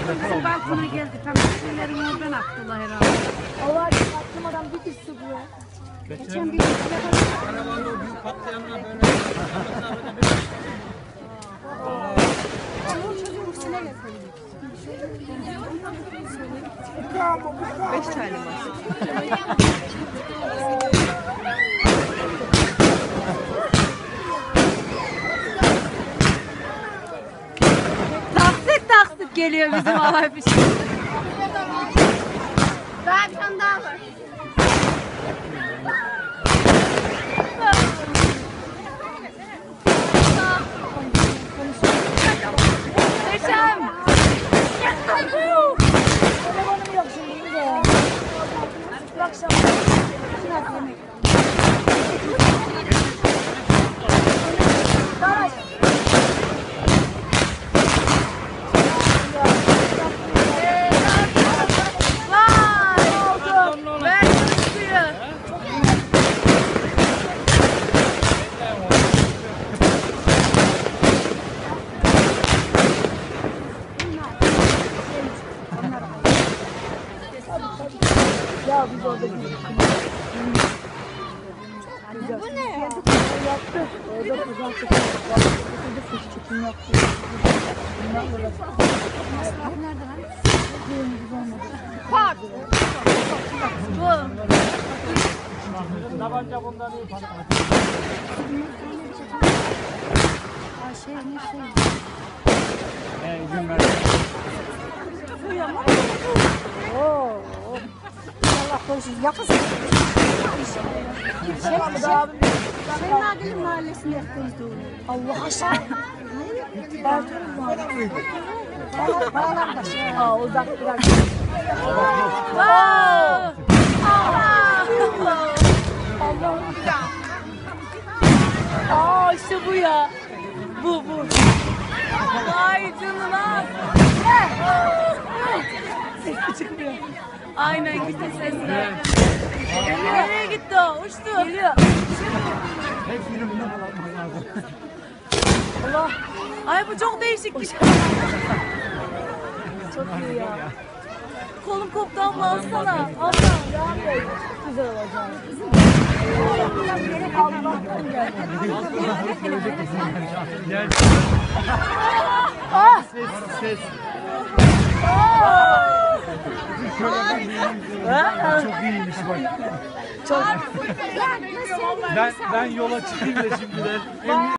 Bizim balkona geldi. Tam şeylerin oradan attılar herhalde. Allah aklımdan bir pis su bu. Geçen bir Arabanın o büyük patlayanlar böyle. Beş tane var. taksit geliyor bizim havai fişek. Daha bir tane daha var. Yaşam. Telefonum yok şimdi de. Bu akşam yemek. Ya biz orada bu ne ya? Yaptık. Orada kızarttık. Çekim yaptık. Nerede lan? Düğünümüz olmadı. Bak. Bu. Tabanca bundan iyi patlar. Şey ne şey? İzin ver. Oo. Allah korusun. Yakasın. Senin Adil'in mahallesinde yaptığımız doğru. Allah aşkına. Bartın var. Bağlar da şey. Aa uzak biraz. Allah'ım. Aa işte bu ya. Bu. Vay canına. Sesi çıkmıyor. Aynen gitti sesler. Nereye gitti o? Uçtu. Geliyor. Hepsini bundan almak lazım. Allah. Ay bu çok değişik bir şey. Çok iyi ya. Kolum koptu abla alsana. Abla. Çok güzel olacak. Beni Allah'tan geldi. Gel. Ses. Çok iyiymiş bak. Çok. Ben yola çıkayım da şimdiden.